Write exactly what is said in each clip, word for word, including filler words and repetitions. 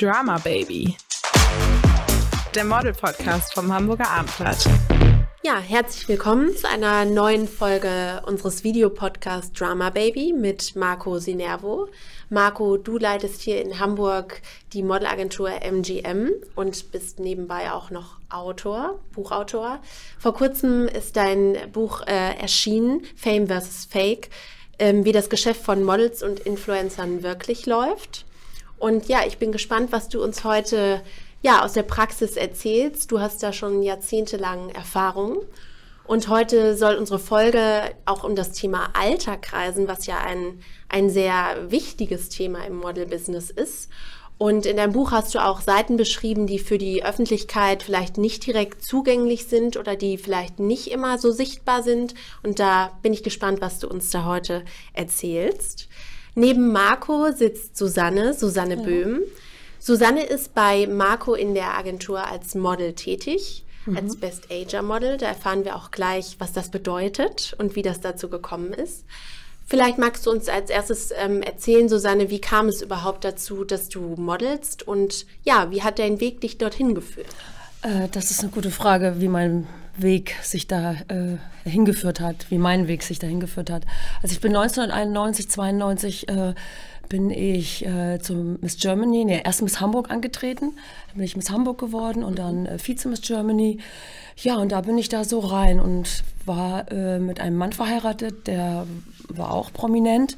Drama Baby, der Model-Podcast vom Hamburger Abendblatt. Ja, herzlich willkommen zu einer neuen Folge unseres Videopodcasts Drama Baby mit Marco Sinervo. Marco, du leitest hier in Hamburg die Modelagentur M G M und bist nebenbei auch noch Autor, Buchautor. Vor kurzem ist dein Buch äh, erschienen, Fame versus. Fake, ähm, wie das Geschäft von Models und Influencern wirklich läuft. Und ja, ich bin gespannt, was du uns heute ja, aus der Praxis erzählst. Du hast da schon jahrzehntelang Erfahrung. Und heute soll unsere Folge auch um das Thema Alter kreisen, was ja ein, ein sehr wichtiges Thema im Model-Business ist. Und in deinem Buch hast du auch Seiten beschrieben, die für die Öffentlichkeit vielleicht nicht direkt zugänglich sind oder die vielleicht nicht immer so sichtbar sind. Und da bin ich gespannt, was du uns da heute erzählst. Neben Marco sitzt Susanne, Susanne ja. Böhm. Susanne ist bei Marco in der Agentur als Model tätig, mhm. als Best Ager Model. Da erfahren wir auch gleich, was das bedeutet und wie das dazu gekommen ist. Vielleicht magst du uns als erstes ähm, erzählen, Susanne, wie kam es überhaupt dazu, dass du modelst und ja, wie hat dein Weg dich dorthin geführt? Äh, das ist eine gute Frage, wie mein Weg sich da äh, hingeführt hat, wie mein Weg sich da hingeführt hat. Also ich bin neunzehnhunderteinundneunzig, zweiundneunzig äh, bin ich äh, zum Miss Germany, nee, erst Miss Hamburg angetreten, dann bin ich Miss Hamburg geworden und dann äh, Vize Miss Germany. Ja, und da bin ich da so rein und war äh, mit einem Mann verheiratet, der war auch prominent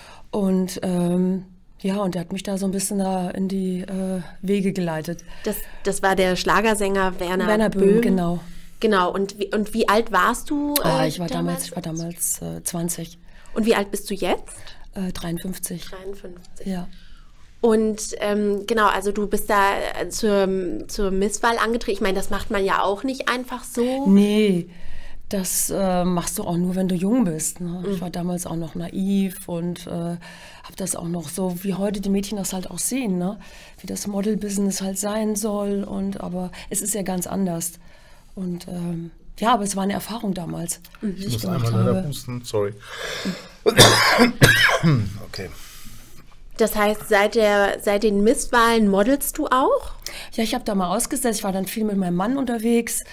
und ähm, ja, und der hat mich da so ein bisschen da in die äh, Wege geleitet. Das, das war der Schlagersänger Werner, Werner Böhm. Böhm, genau. Genau, und wie, und wie alt warst du? Äh, ah, ich war damals, ich war damals äh, zwanzig. Und wie alt bist du jetzt? Äh, dreiundfünfzig. dreiundfünfzig. Ja. Und ähm, genau, also du bist da zur, zur Misswahl angetreten. Ich meine, das macht man ja auch nicht einfach so. Nee, das äh, machst du auch nur, wenn du jung bist. Ne? Mhm. Ich war damals auch noch naiv und äh, habe das auch noch so, wie heute die Mädchen das halt auch sehen, ne? Wie das Model-Business halt sein soll. Und aber es ist ja ganz anders. Und ähm, ja, aber es war eine Erfahrung damals. Mhm. Ich muss einmal leider husten, sorry. Okay. Das heißt, seit, der, seit den Misswahlen modelst du auch? Ja, ich habe da mal ausgesetzt. Ich war dann viel mit meinem Mann unterwegs.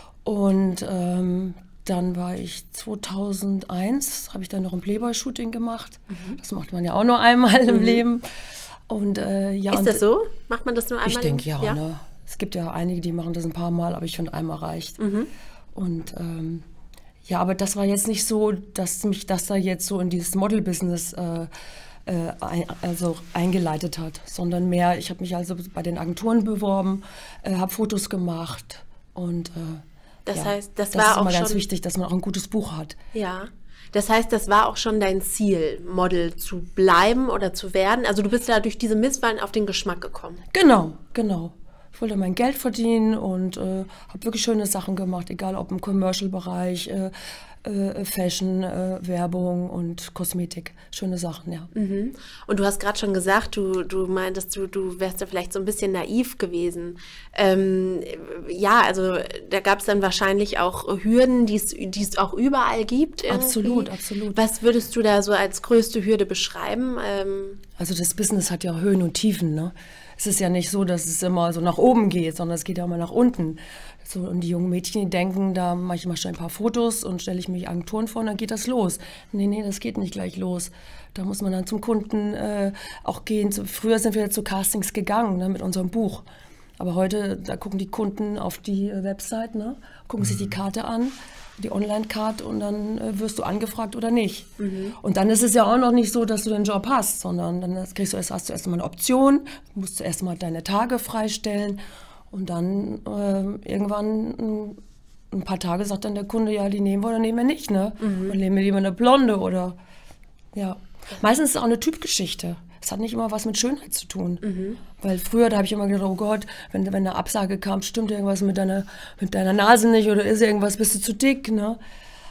Und ähm, dann war ich zweitausendeins, habe ich dann noch ein Playboy-Shooting gemacht. Mhm. Das macht man ja auch nur einmal mhm. im Leben. Und, äh, ja, Ist und, das so? Macht man das nur einmal? Ich denke, ja. ja? Ne? Es gibt ja einige, die machen das ein paar Mal, aber ich finde, einmal reicht. Mhm. Und ähm, ja, aber das war jetzt nicht so, dass mich das da jetzt so in dieses Model-Business äh, äh, ein, also eingeleitet hat, sondern mehr, ich habe mich also bei den Agenturen beworben, äh, habe Fotos gemacht und äh, das ja, heißt, das, das war ist auch immer schon ganz wichtig, dass man auch ein gutes Buch hat. Ja, das heißt, das war auch schon dein Ziel, Model zu bleiben oder zu werden. Also du bist da durch diese Misswahlen auf den Geschmack gekommen. Genau, genau. Ich wollte mein Geld verdienen und äh, habe wirklich schöne Sachen gemacht, egal ob im Commercial-Bereich, äh, äh, Fashion, äh, Werbung und Kosmetik. Schöne Sachen, ja. Mhm. Und du hast gerade schon gesagt, du, du meintest, du, du wärst da vielleicht so ein bisschen naiv gewesen. Ähm, ja, also da gab es dann wahrscheinlich auch Hürden, die es auch überall gibt. Irgendwie. Absolut, absolut. Was würdest du da so als größte Hürde beschreiben? Ähm, also das Business hat ja Höhen und Tiefen, ne? Es ist ja nicht so, dass es immer so nach oben geht, sondern es geht ja immer nach unten. So, und die jungen Mädchen, die denken, da mache ich mal schnell ein paar Fotos und stelle ich mich Agenturen vor und dann geht das los. Nee, nee, das geht nicht gleich los. Da muss man dann zum Kunden äh, auch gehen. So, früher sind wir zu Castings gegangen, ne, mit unserem Buch. Aber heute, da gucken die Kunden auf die äh, Website, ne, gucken mhm. sich die Karte an, die Online-Karte und dann äh, wirst du angefragt oder nicht. Mhm. Und dann ist es ja auch noch nicht so, dass du den Job hast, sondern dann kriegst du erst, hast du erst mal eine Option, musst du erst mal deine Tage freistellen und dann äh, irgendwann ein paar Tage sagt dann der Kunde, ja, die nehmen wir oder nehmen wir nicht, ne? Mhm. Dann nehmen wir lieber eine Blonde oder, ja. Meistens ist es auch eine Typgeschichte. Es hat nicht immer was mit Schönheit zu tun. Mhm. Weil früher, da habe ich immer gedacht, oh Gott, wenn, wenn eine Absage kam, stimmt irgendwas mit deiner, mit deiner Nase nicht oder ist irgendwas, bist du zu dick, ne?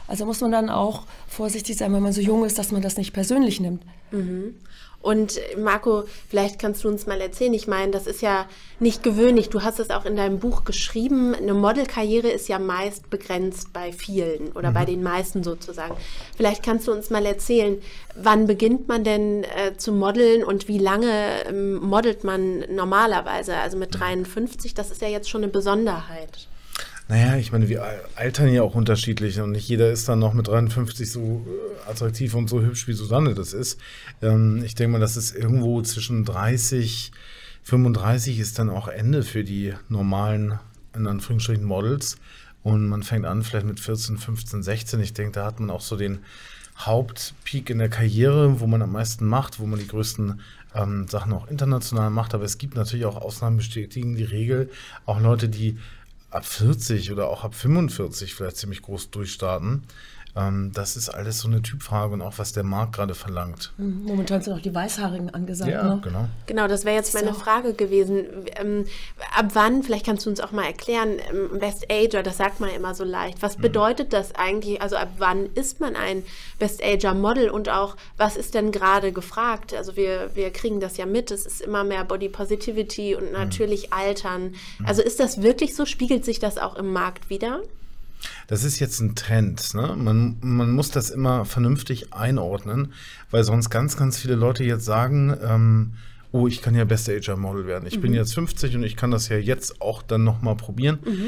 Also muss man dann auch vorsichtig sein, wenn man so jung ist, dass man das nicht persönlich nimmt. Mhm. Und Marco, vielleicht kannst du uns mal erzählen, ich meine, das ist ja nicht gewöhnlich, du hast es auch in deinem Buch geschrieben, eine Modelkarriere ist ja meist begrenzt bei vielen oder mhm. bei den meisten sozusagen. Vielleicht kannst du uns mal erzählen, wann beginnt man denn äh, zu modeln und wie lange ähm, modelt man normalerweise? Also mit dreiundfünfzig, das ist ja jetzt schon eine Besonderheit. Naja, ich meine, wir altern ja auch unterschiedlich und nicht jeder ist dann noch mit dreiundfünfzig so attraktiv und so hübsch, wie Susanne das ist. Ähm, ich denke mal, das ist irgendwo zwischen dreißig, fünfunddreißig ist dann auch Ende für die normalen, in Anführungsstrichen, Models. Und man fängt an vielleicht mit vierzehn, fünfzehn, sechzehn. Ich denke, da hat man auch so den Hauptpeak in der Karriere, wo man am meisten macht, wo man die größten ähm, Sachen auch international macht. Aber es gibt natürlich auch Ausnahmen, bestätigen die Regel. Auch Leute, die ab vierzig oder auch ab fünfundvierzig vielleicht ziemlich groß durchstarten. Ähm, das ist alles so eine Typfrage und auch was der Markt gerade verlangt. Momentan sind auch die Weißhaarigen angesagt. Ja, ne? genau. Genau, das wäre jetzt meine Frage gewesen. Ähm, ab wann, vielleicht kannst du uns auch mal erklären, ähm, Best Ager, das sagt man ja immer so leicht. Was bedeutet das eigentlich? Also ab wann ist man ein Best Ager Model und auch, was ist denn gerade gefragt? Also wir, wir kriegen das ja mit, es ist immer mehr Body Positivity und natürlich mhm. Altern. Also ist das wirklich so? Spiegelt sich das auch im Markt wider? Das ist jetzt ein Trend. Ne? Man, man muss das immer vernünftig einordnen, weil sonst ganz, ganz viele Leute jetzt sagen, ähm, oh, ich kann ja Best Ager Model werden. Ich mhm. bin jetzt fünfzig und ich kann das ja jetzt auch dann nochmal probieren. Mhm.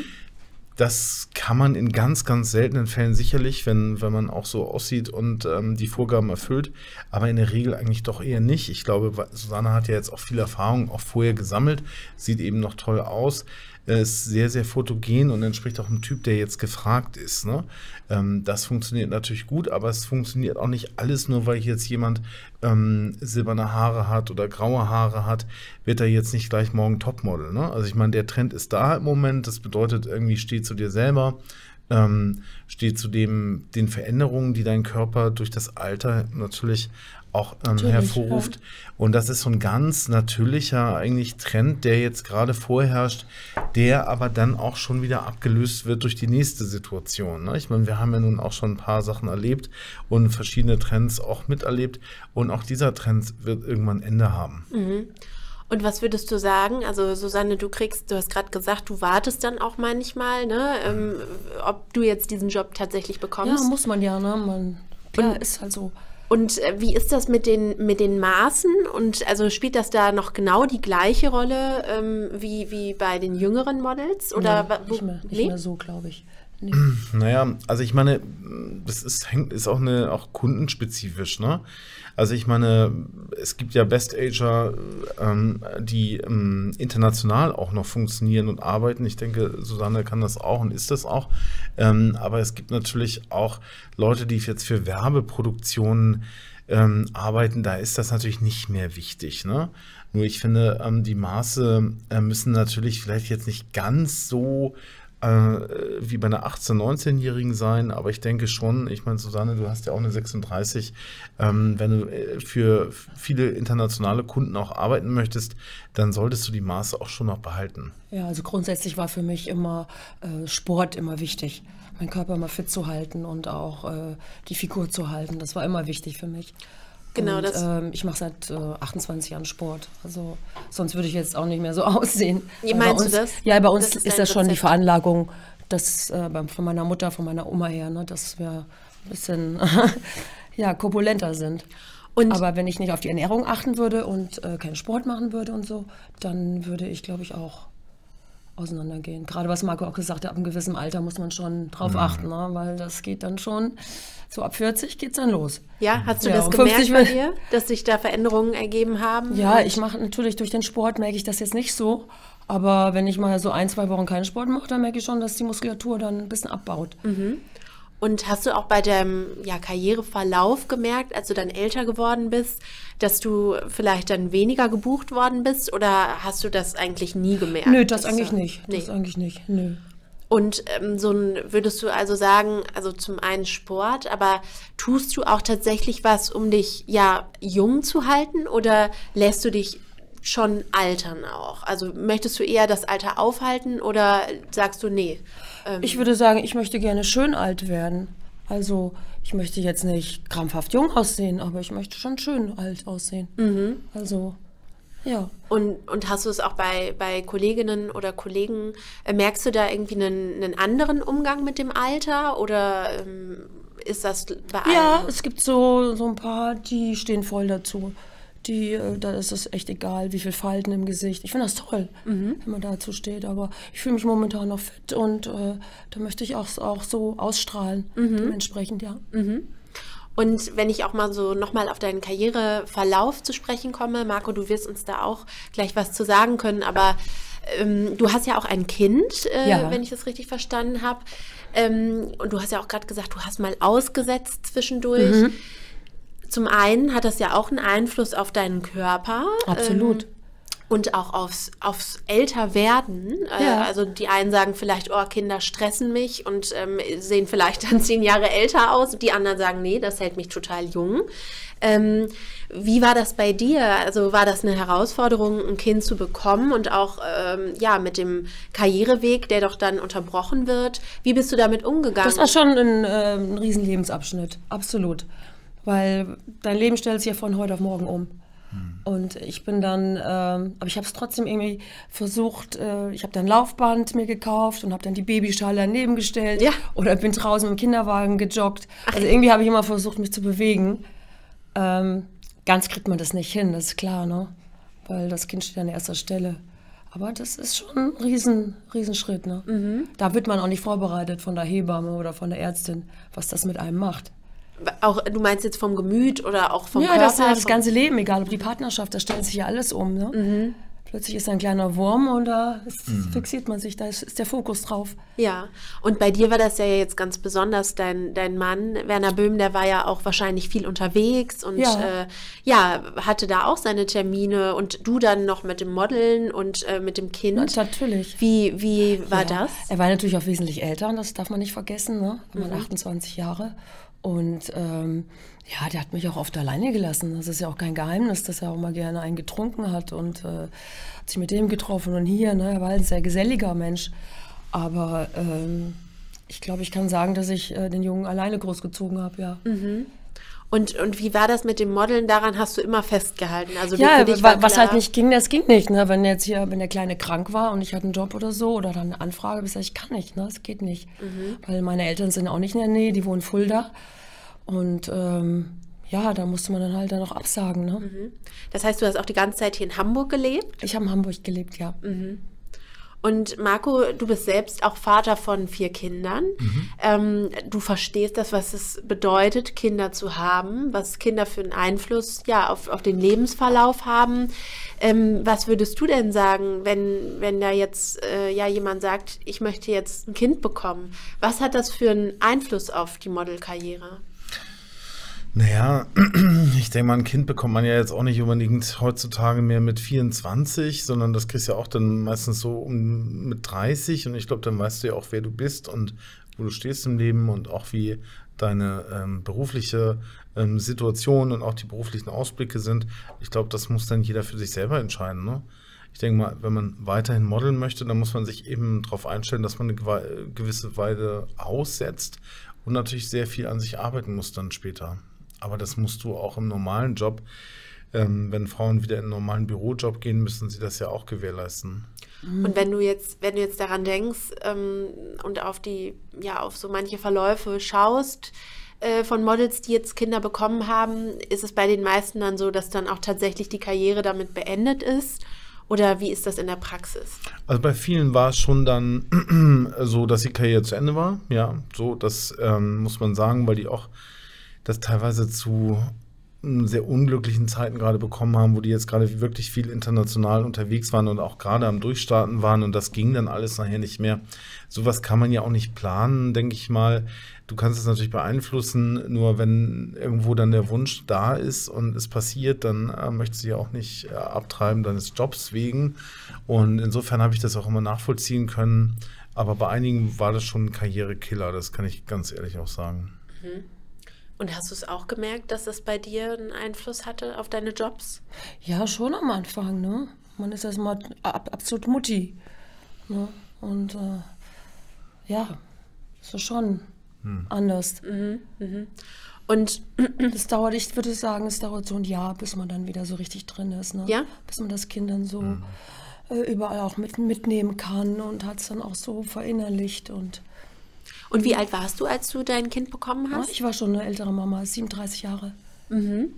Das kann man in ganz, ganz seltenen Fällen sicherlich, wenn, wenn man auch so aussieht und ähm, die Vorgaben erfüllt, aber in der Regel eigentlich doch eher nicht. Ich glaube, Susanne hat ja jetzt auch viel Erfahrung auch vorher gesammelt, sieht eben noch toll aus, ist sehr, sehr fotogen und entspricht auch einem Typ, der jetzt gefragt ist. Ne? Ähm, das funktioniert natürlich gut, aber es funktioniert auch nicht alles, nur weil jetzt jemand ähm, silberne Haare hat oder graue Haare hat, wird er jetzt nicht gleich morgen Topmodel. Ne? Also ich meine, der Trend ist da im Moment, das bedeutet irgendwie, steh zu dir selber, ähm, steh zu dem, den Veränderungen, die dein Körper durch das Alter natürlich auch ähm, hervorruft. Ja. Und das ist so ein ganz natürlicher eigentlich Trend, der jetzt gerade vorherrscht, der aber dann auch schon wieder abgelöst wird durch die nächste Situation. Ne? Ich meine, wir haben ja nun auch schon ein paar Sachen erlebt und verschiedene Trends auch miterlebt. Und auch dieser Trend wird irgendwann ein Ende haben. Mhm. Und was würdest du sagen? Also Susanne, du kriegst, du hast gerade gesagt, du wartest dann auch manchmal, ne? Ähm, ob du jetzt diesen Job tatsächlich bekommst. Ja, muss man ja, ne? Man, klar, und, ist halt so. Und äh, wie ist das mit den, mit den Maßen? Und also spielt das da noch genau die gleiche Rolle ähm, wie, wie bei den jüngeren Models? Oder ja, nicht mehr, nicht nee? mehr so, glaube ich. Nee. Naja, also ich meine, das ist, hängt, ist auch, eine, auch kundenspezifisch, ne? Also ich meine, es gibt ja Best Ager, ähm, die ähm, international auch noch funktionieren und arbeiten. Ich denke, Susanne kann das auch und ist das auch. Ähm, aber es gibt natürlich auch Leute, die jetzt für Werbeproduktionen ähm, arbeiten. Da ist das natürlich nicht mehr wichtig, ne? Nur ich finde, ähm, die Maße äh, müssen natürlich vielleicht jetzt nicht ganz so wie bei einer achtzehn-, neunzehnjährigen sein, aber ich denke schon, ich meine, Susanne, du hast ja auch eine sechsunddreißig, ähm, wenn du für viele internationale Kunden auch arbeiten möchtest, dann solltest du die Maße auch schon noch behalten. Ja, also grundsätzlich war für mich immer äh, Sport immer wichtig, meinen Körper immer fit zu halten und auch äh, die Figur zu halten, das war immer wichtig für mich. Genau, und, das. Ähm, ich mache seit äh, achtundzwanzig Jahren Sport. Also sonst würde ich jetzt auch nicht mehr so aussehen. Wie meinst uns, du das? Ja, bei uns das ist, ist das schon Rezept. Die Veranlagung, das äh, von meiner Mutter, von meiner Oma her, ne, dass wir ein bisschen ja, korpulenter sind. Und aber wenn ich nicht auf die Ernährung achten würde und äh, keinen Sport machen würde und so, dann würde ich, glaube ich, auch auseinandergehen. Gerade was Marco auch gesagt hat, ab einem gewissen Alter muss man schon drauf mhm. achten, ne? Weil das geht dann schon, so ab vierzig geht es dann los. Ja, hast du ja, das gemerkt bei dir, dass sich da Veränderungen ergeben haben? Ja, ich mache natürlich durch den Sport, merke ich das jetzt nicht so, aber wenn ich mal so ein, zwei Wochen keinen Sport mache, dann merke ich schon, dass die Muskulatur dann ein bisschen abbaut. Mhm. Und hast du auch bei deinem ja, Karriereverlauf gemerkt, als du dann älter geworden bist, dass du vielleicht dann weniger gebucht worden bist oder hast du das eigentlich nie gemerkt? Nö, das eigentlich du, nicht. Nee. Das eigentlich nicht. Nö. Und ähm, so ein, würdest du also sagen, also zum einen Sport, aber tust du auch tatsächlich was, um dich ja jung zu halten oder lässt du dich schon altern auch? Also möchtest du eher das Alter aufhalten oder sagst du, nee? Ähm, ich würde sagen, ich möchte gerne schön alt werden. Also ich möchte jetzt nicht krampfhaft jung aussehen, aber ich möchte schon schön alt aussehen. Mhm. Also, ja. Und, und hast du es auch bei, bei Kolleginnen oder Kollegen, äh, merkst du da irgendwie einen, einen anderen Umgang mit dem Alter oder ähm, ist das bei allen? Ja, es gibt so, so ein paar, die stehen voll dazu. Die, äh, da ist es echt egal, wie viel Falten im Gesicht. Ich finde das toll, mhm. wenn man dazu steht, aber ich fühle mich momentan noch fit und äh, da möchte ich auch, auch so ausstrahlen, mhm. dementsprechend, ja. Mhm. Und wenn ich auch mal so nochmal auf deinen Karriereverlauf zu sprechen komme, Marco, du wirst uns da auch gleich was zu sagen können, aber ähm, du hast ja auch ein Kind, äh, ja. wenn ich das richtig verstanden habe. Ähm, und du hast ja auch gerade gesagt, du hast mal ausgesetzt zwischendurch. Mhm. Zum einen hat das ja auch einen Einfluss auf deinen Körper. Absolut. Ähm, Und auch aufs, aufs Älterwerden. Ja. Also die einen sagen vielleicht, oh, Kinder stressen mich und ähm, sehen vielleicht dann zehn Jahre älter aus. Die anderen sagen, nee, das hält mich total jung. Ähm, wie war das bei dir? Also war das eine Herausforderung, ein Kind zu bekommen und auch ähm, ja, mit dem Karriereweg, der doch dann unterbrochen wird? Wie bist du damit umgegangen? Das war schon ein, äh, ein riesen Lebensabschnitt, absolut. Weil dein Leben stellt sich ja von heute auf morgen um. Und ich bin dann, ähm, aber ich habe es trotzdem irgendwie versucht, äh, ich habe dann ein Laufband mir gekauft und habe dann die Babyschale daneben gestellt ja. oder bin draußen mit dem Kinderwagen gejoggt. Also irgendwie habe ich immer versucht, mich zu bewegen. Ähm, ganz kriegt man das nicht hin, das ist klar, ne? Weil das Kind steht an erster Stelle. Aber das ist schon ein riesen, riesen Schritt, ne? Mhm. Da wird man auch nicht vorbereitet von der Hebamme oder von der Ärztin, was das mit einem macht. Auch, du meinst jetzt vom Gemüt oder auch vom ja, Körper? Ja, das, das ganze Leben, egal ob die Partnerschaft, da stellt sich ja alles um. Ne? Mhm. Plötzlich ist ein kleiner Wurm und da ist, mhm. fixiert man sich, da ist, ist der Fokus drauf. Ja, und bei dir war das ja jetzt ganz besonders, dein, dein Mann, Werner Böhm, der war ja auch wahrscheinlich viel unterwegs und ja. Äh, ja, hatte da auch seine Termine und du dann noch mit dem Modeln und äh, mit dem Kind. Ja, natürlich. Wie, wie war ja. das? Er war natürlich auch wesentlich älter und das darf man nicht vergessen, ne? Er war mhm. achtundzwanzig Jahre. Und ähm, ja, der hat mich auch oft alleine gelassen. Das ist ja auch kein Geheimnis, dass er auch mal gerne einen getrunken hat und äh, hat sich mit dem getroffen und hier. Ne? Er war ein sehr geselliger Mensch. Aber ähm, ich glaube, ich kann sagen, dass ich äh, den Jungen alleine großgezogen habe, ja. Mhm. Und, und wie war das mit dem Modeln? Daran hast du immer festgehalten? Also ja, für dich war was klar, halt nicht ging, das ging nicht. Ne? Wenn jetzt hier, wenn der Kleine krank war und ich hatte einen Job oder so oder dann eine Anfrage, ich sage, ich kann nicht, ne? Das geht nicht. Mhm. Weil meine Eltern sind auch nicht in der Nähe, die wohnen in Fulda. Und ähm, ja, da musste man dann halt dann auch absagen. Ne? Mhm. Das heißt, du hast auch die ganze Zeit hier in Hamburg gelebt? Ich habe in Hamburg gelebt, ja. Mhm. Und Marco, du bist selbst auch Vater von vier Kindern. Mhm. Ähm, du verstehst das, was es bedeutet, Kinder zu haben, was Kinder für einen Einfluss ja, auf, auf den Lebensverlauf haben. Ähm, was würdest du denn sagen, wenn, wenn da jetzt äh, ja, jemand sagt, ich möchte jetzt ein Kind bekommen? Was hat das für einen Einfluss auf die Modelkarriere? Naja, ich denke mal, ein Kind bekommt man ja jetzt auch nicht unbedingt heutzutage mehr mit vierundzwanzig, sondern das kriegst du ja auch dann meistens so um, mit dreißig und ich glaube, dann weißt du ja auch, wer du bist und wo du stehst im Leben und auch wie deine ähm, berufliche ähm, Situation und auch die beruflichen Ausblicke sind. Ich glaube, das muss dann jeder für sich selber entscheiden, ne? Ich denke mal, wenn man weiterhin modeln möchte, dann muss man sich eben darauf einstellen, dass man eine gewisse Weile aussetzt und natürlich sehr viel an sich arbeiten muss dann später. Aber das musst du auch im normalen Job, ähm, wenn Frauen wieder in einen normalen Bürojob gehen, müssen sie das ja auch gewährleisten. Und wenn du jetzt, wenn du jetzt daran denkst ähm, und auf die, ja, auf so manche Verläufe schaust äh, von Models, die jetzt Kinder bekommen haben, ist es bei den meisten dann so, dass dann auch tatsächlich die Karriere damit beendet ist? Oder wie ist das in der Praxis? Also bei vielen war es schon dann so, dass die Karriere zu Ende war. Ja, so, das ähm, muss man sagen, weil die auch das teilweise zu sehr unglücklichen Zeiten gerade bekommen haben, wo die jetzt gerade wirklich viel international unterwegs waren und auch gerade am Durchstarten waren und das ging dann alles nachher nicht mehr. Sowas kann man ja auch nicht planen, denke ich mal. Du kannst es natürlich beeinflussen, nur wenn irgendwo dann der Wunsch da ist und es passiert, dann äh, möchtest du ja auch nicht äh, abtreiben deines Jobs wegen. Und insofern habe ich das auch immer nachvollziehen können. Aber bei einigen war das schon ein Karrierekiller, das kann ich ganz ehrlich auch sagen. Mhm. Und hast du es auch gemerkt, dass das bei dir einen Einfluss hatte auf deine Jobs? Ja, schon am Anfang, ne? Man ist erstmal ab, absolut Mutti. Ne? Und äh, ja, so schon. hm. anders. Mhm, mhm. Und das dauert, ich würde sagen, es dauert so ein Jahr, bis man dann wieder so richtig drin ist. Ne? Ja? Bis man das Kind dann so mhm. äh, überall auch mit, mitnehmen kann und hat es dann auch so verinnerlicht. Und, und wie alt warst du, als du dein Kind bekommen hast? Ja, ich war schon eine ältere Mama, siebenunddreißig Jahre. Mhm.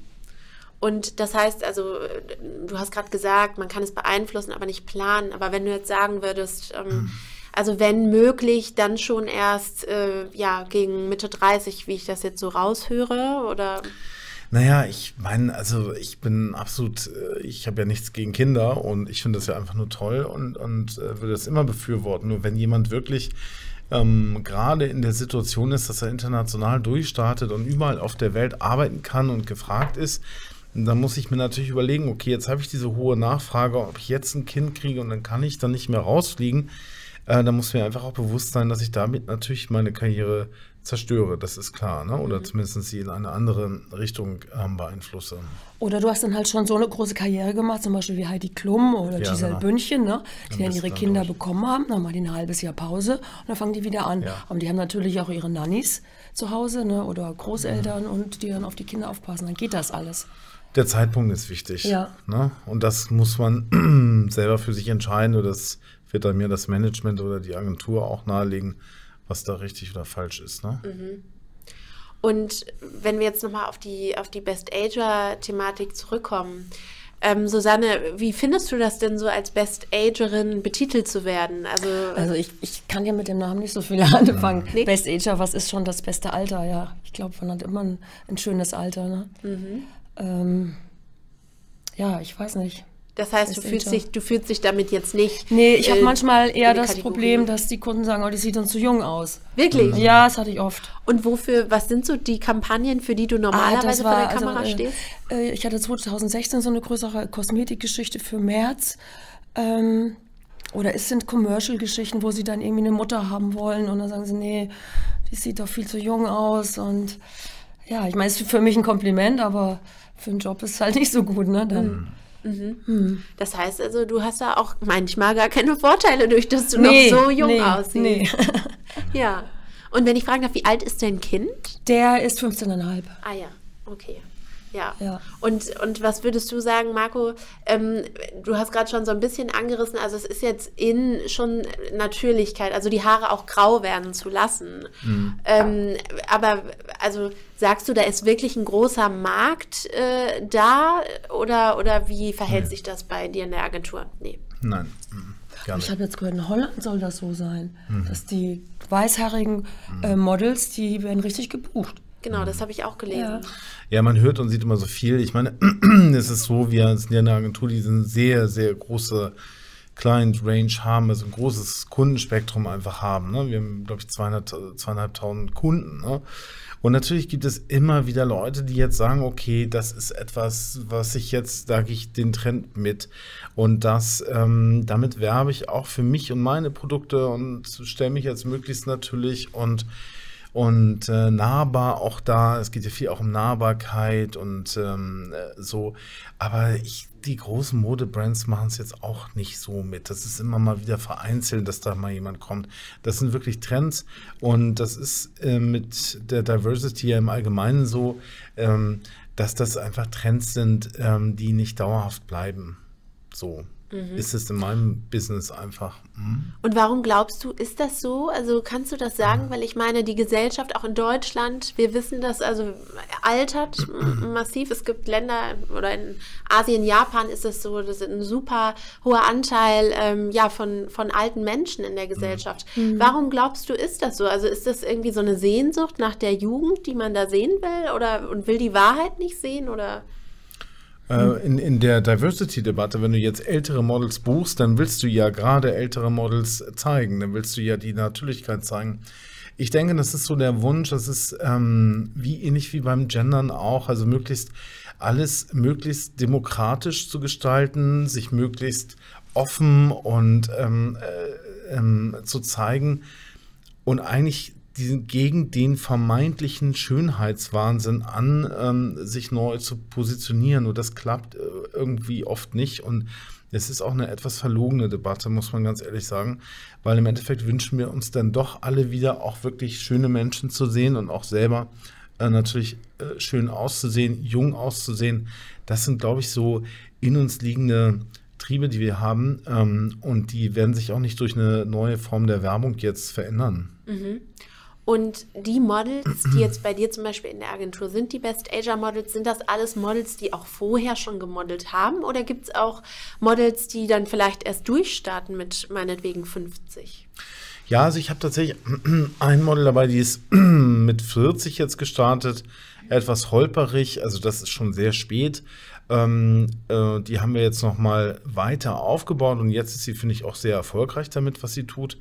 Und das heißt, also du hast gerade gesagt, man kann es beeinflussen, aber nicht planen. Aber wenn du jetzt sagen würdest, ähm, mhm. also wenn möglich, dann schon erst äh, ja, gegen Mitte dreißig, wie ich das jetzt so raushöre, oder? Naja, ich meine, also ich bin absolut, ich habe ja nichts gegen Kinder und ich finde das ja einfach nur toll und, und äh, würde das immer befürworten. Nur wenn jemand wirklich ähm, gerade in der Situation ist, dass er international durchstartet und überall auf der Welt arbeiten kann und gefragt ist, dann muss ich mir natürlich überlegen, okay, jetzt habe ich diese hohe Nachfrage, ob ich jetzt ein Kind kriege und dann kann ich dann nicht mehr rausfliegen. Äh, da muss mir einfach auch bewusst sein, dass ich damit natürlich meine Karriere zerstöre, das ist klar, ne? Oder mhm. zumindest sie in eine andere Richtung ähm, beeinflusse. Oder du hast dann halt schon so eine große Karriere gemacht, zum Beispiel wie Heidi Klum oder ja, Giselle genau. Bündchen, ne? Die dann ihre Kinder durch. bekommen haben, dann machen die ein halbes Jahr Pause und dann fangen die wieder an. Ja. Und die haben natürlich auch ihre Nannies zu Hause, ne? Oder Großeltern mhm. und die dann auf die Kinder aufpassen, dann geht das alles. Der Zeitpunkt ist wichtig. Ja. Ne? Und das muss man selber für sich entscheiden. Oder das wird dann mir das Management oder die Agentur auch nahelegen, was da richtig oder falsch ist. Ne? Mhm. Und wenn wir jetzt nochmal auf die, auf die Best-Ager-Thematik zurückkommen, ähm, Susanne, wie findest du das denn so, als Best-Agerin betitelt zu werden? Also, also ich, ich kann ja mit dem Namen nicht so viel anfangen. Mhm. Best-Ager, was ist schon das beste Alter? Ja, ich glaube, man hat immer ein, ein schönes Alter. Ne? Mhm. Ähm, ja, ich weiß nicht. Das heißt, du fühlst, dich, du fühlst dich damit jetzt nicht... Nee, ich habe äh, manchmal eher das Kategorie. Problem, dass die Kunden sagen, oh, die sieht uns zu jung aus. Wirklich? Ja, das hatte ich oft. Und wofür, was sind so die Kampagnen, für die du normalerweise ah, war, vor der Kamera also, stehst? Äh, ich hatte zweitausendsechzehn so eine größere Kosmetikgeschichte für März. Ähm, oder es sind Commercial-Geschichten, wo sie dann irgendwie eine Mutter haben wollen und dann sagen sie, nee, die sieht doch viel zu jung aus. Und ja, ich meine, es ist für mich ein Kompliment, aber für einen Job ist es halt nicht so gut, ne? Dann... Mhm. Mhm. Hm. Das heißt also, du hast da auch manchmal gar keine Vorteile, durch dass du nee, noch so jung nee, aussiehst. Nee. Ja. Und wenn ich fragen darf, wie alt ist dein Kind? Der ist fünfzehn Komma fünf. Ah ja, okay. Ja. ja. Und, und was würdest du sagen, Marco? Ähm, du hast gerade schon so ein bisschen angerissen, also es ist jetzt in schon Natürlichkeit, also die Haare auch grau werden zu lassen. Mhm. Ähm, aber also sagst du, da ist wirklich ein großer Markt äh, da oder, oder wie verhält nee. sich das bei dir in der Agentur? Nee. Nein. Gar nicht. Ich habe jetzt gehört, in Holland soll das so sein, mhm. dass die weißhaarigen äh, Models, die werden richtig gebucht. Genau, das habe ich auch gelesen. Ja. ja, man hört und sieht immer so viel. Ich meine, es ist so, wir sind ja eine Agentur, die eine sehr, sehr große Client-Range haben, also ein großes Kundenspektrum einfach haben. Ne? Wir haben, glaube ich, zweihunderttausend Kunden. Ne? Und natürlich gibt es immer wieder Leute, die jetzt sagen, okay, das ist etwas, was ich jetzt, da gehe ich den Trend mit. Und das, ähm, damit werbe ich auch für mich und meine Produkte und stelle mich jetzt möglichst natürlich und Und äh, nahbar auch da, es geht ja viel auch um Nahbarkeit und ähm, so, aber ich, die großen Modebrands machen es jetzt auch nicht so mit. Das ist immer mal wieder vereinzelt, dass da mal jemand kommt. Das sind wirklich Trends und das ist äh, mit der Diversity ja im Allgemeinen so, ähm, dass das einfach Trends sind, ähm, die nicht dauerhaft bleiben. So. Mhm. Ist es in meinem Business einfach. Mhm. Und warum glaubst du, ist das so? Also kannst du das sagen? Mhm. Weil ich meine, die Gesellschaft auch in Deutschland, wir wissen das, also altert massiv. Es gibt Länder, oder in Asien, Japan ist es so, das ist ein super hoher Anteil ähm, ja, von, von alten Menschen in der Gesellschaft. Mhm. Warum glaubst du, ist das so? Also ist das irgendwie so eine Sehnsucht nach der Jugend, die man da sehen will? Oder und will die Wahrheit nicht sehen? Oder... In, in der Diversity-Debatte, wenn du jetzt ältere Models buchst, dann willst du ja gerade ältere Models zeigen, dann willst du ja die Natürlichkeit zeigen. Ich denke, das ist so der Wunsch, das ist ähm, wie ähnlich wie beim Gendern auch, also möglichst alles möglichst demokratisch zu gestalten, sich möglichst offen und ähm, äh, ähm, zu zeigen und eigentlich diesen, gegen den vermeintlichen Schönheitswahnsinn an, ähm, sich neu zu positionieren. Und das klappt äh, irgendwie oft nicht. Und es ist auch eine etwas verlogene Debatte, muss man ganz ehrlich sagen, weil im Endeffekt wünschen wir uns dann doch alle wieder auch wirklich schöne Menschen zu sehen und auch selber äh, natürlich äh, schön auszusehen, jung auszusehen. Das sind, glaube ich, so in uns liegende Triebe, die wir haben, ähm, und die werden sich auch nicht durch eine neue Form der Werbung jetzt verändern. Mhm. Und die Models, die jetzt bei dir zum Beispiel in der Agentur sind, die Best-Ager-Models, sind das alles Models, die auch vorher schon gemodelt haben? Oder gibt es auch Models, die dann vielleicht erst durchstarten mit meinetwegen fünfzig? Ja, also ich habe tatsächlich ein Model dabei, die ist mit vierzig jetzt gestartet, etwas holperig, also das ist schon sehr spät. Ähm, äh, die haben wir jetzt noch mal weiter aufgebaut und jetzt ist sie, finde ich, auch sehr erfolgreich damit, was sie tut.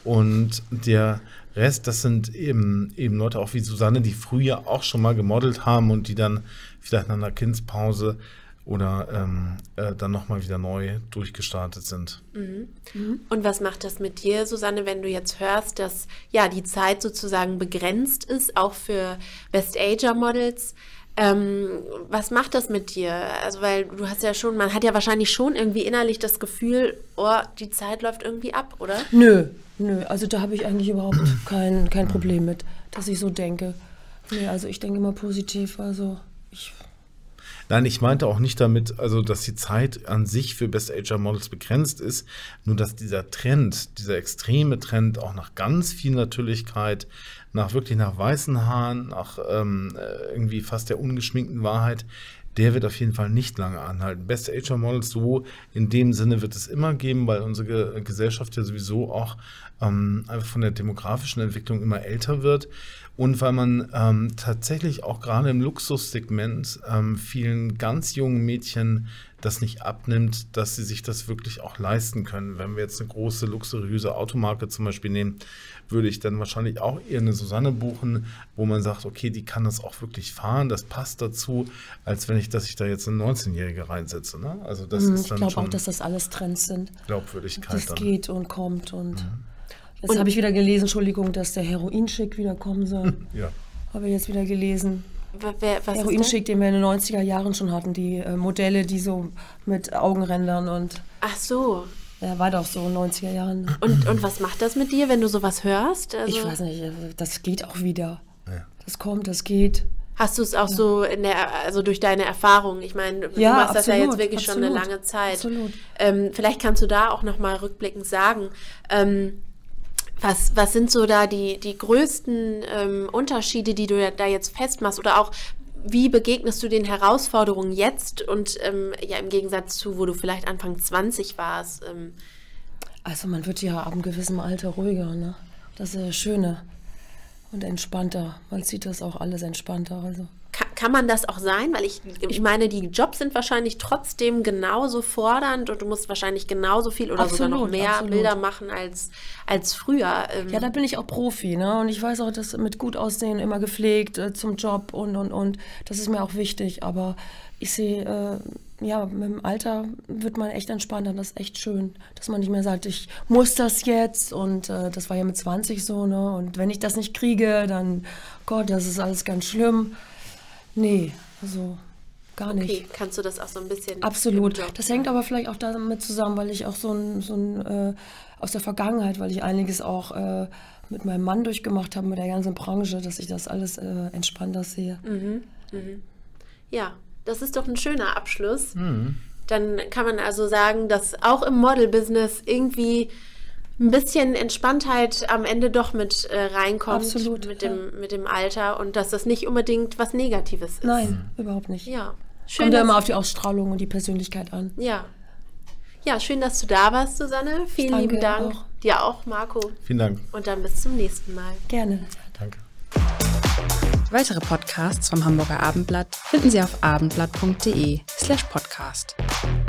Und der Rest, das sind eben, eben Leute auch wie Susanne, die früher auch schon mal gemodelt haben und die dann vielleicht nach einer Kindspause oder ähm, äh, dann nochmal wieder neu durchgestartet sind. Mhm. Mhm. Und was macht das mit dir, Susanne, wenn du jetzt hörst, dass ja die Zeit sozusagen begrenzt ist, auch für Best-Ager-Models? Ähm, was macht das mit dir? Also, weil du hast ja schon, man hat ja wahrscheinlich schon irgendwie innerlich das Gefühl, oh, die Zeit läuft irgendwie ab, oder? Nö, nö, also da habe ich eigentlich überhaupt kein, kein Problem mit, dass ich so denke. Nee, also ich denke immer positiv, also ich... Nein, ich meinte auch nicht damit, also dass die Zeit an sich für Best-Ager-Models begrenzt ist, nur dass dieser Trend, dieser extreme Trend auch nach ganz viel Natürlichkeit, nach wirklich nach weißen Haaren, nach ähm, irgendwie fast der ungeschminkten Wahrheit, der wird auf jeden Fall nicht lange anhalten. Best-Ager-Models so in dem Sinne wird es immer geben, weil unsere Ge- Gesellschaft ja sowieso auch ähm, einfach von der demografischen Entwicklung immer älter wird. Und weil man ähm, tatsächlich auch gerade im Luxussegment ähm, vielen ganz jungen Mädchen das nicht abnimmt, dass sie sich das wirklich auch leisten können. Wenn wir jetzt eine große, luxuriöse Automarke zum Beispiel nehmen, würde ich dann wahrscheinlich auch eher eine Susanne buchen, wo man sagt, okay, die kann das auch wirklich fahren, das passt dazu, als wenn ich, dass ich da jetzt eine neunzehnjährige reinsetze. Ne? Also das Mhm, ist ich dann glaube schon auch, dass das alles Trends sind. Glaubwürdigkeit. Das dann. geht und kommt und... Mhm. Jetzt habe ich wieder gelesen, Entschuldigung, dass der Heroinschick wieder kommen soll. Ja. Habe ich jetzt wieder gelesen. Wer, was Heroinschick, den wir in den neunziger Jahren schon hatten, die äh, Modelle, die so mit Augenrändern und... Ach so. Ja, war doch so in den neunziger Jahren. Und, und was macht das mit dir, wenn du sowas hörst? Also, Ich weiß nicht, das geht auch wieder. Ja. Das kommt, das geht. hast du es auch ja. so in der, also durch deine Erfahrung? Ich meine, du ja, machst absolut, das ja jetzt wirklich absolut, schon eine lange Zeit. Absolut. Ähm, vielleicht kannst du da auch nochmal rückblickend sagen, ähm, Was, was sind so da die, die größten ähm, Unterschiede, die du da jetzt festmachst? Oder auch, wie begegnest du den Herausforderungen jetzt und ähm, ja im Gegensatz zu, wo du vielleicht Anfang zwanzig warst? Ähm. Also man wird ja ab einem gewissen Alter ruhiger, ne? Das ist das Schöne. Und entspannter. Man sieht das auch alles entspannter. Also. Kann, kann man das auch sein? Weil ich, ich meine, die Jobs sind wahrscheinlich trotzdem genauso fordernd und du musst wahrscheinlich genauso viel oder Absolut, sogar noch mehr absolut. Bilder machen als, als früher. Ähm. Ja, da bin ich auch Profi, ne? Und ich weiß auch, dass mit gut aussehen immer gepflegt äh, zum Job und, und, und. Das ist mir auch wichtig. Aber ich sehe, äh, ja, mit dem Alter wird man echt entspannter. Das ist echt schön, dass man nicht mehr sagt, ich muss das jetzt. Und äh, das war ja mit zwanzig so, ne? Und wenn ich das nicht kriege, dann, Gott, das ist alles ganz schlimm. Nee, also gar nicht. Okay, kannst du das auch so ein bisschen... Absolut. Das hängt aber vielleicht auch damit zusammen, weil ich auch so ein, so ein äh, aus der Vergangenheit, weil ich einiges auch äh, mit meinem Mann durchgemacht habe, mit der ganzen Branche, dass ich das alles äh, entspannter sehe. Mhm. Mhm. Ja, das ist doch ein schöner Abschluss. Mhm. Dann kann man also sagen, dass auch im Model-Business irgendwie ein bisschen Entspanntheit am Ende doch mit äh, reinkommt. Absolut, mit ja. dem, mit dem Alter und dass das nicht unbedingt was Negatives ist. Nein, überhaupt nicht. Ja. Schön, Kommt ja dass- immer auf die Ausstrahlung und die Persönlichkeit an. Ja. Ja, schön, dass du da warst, Susanne. Vielen Danke lieben Dank. auch. Dir auch, Marco. Vielen Dank. Und dann bis zum nächsten Mal. Gerne. Danke. Weitere Podcasts vom Hamburger Abendblatt finden Sie auf abendblatt punkt de slash podcast.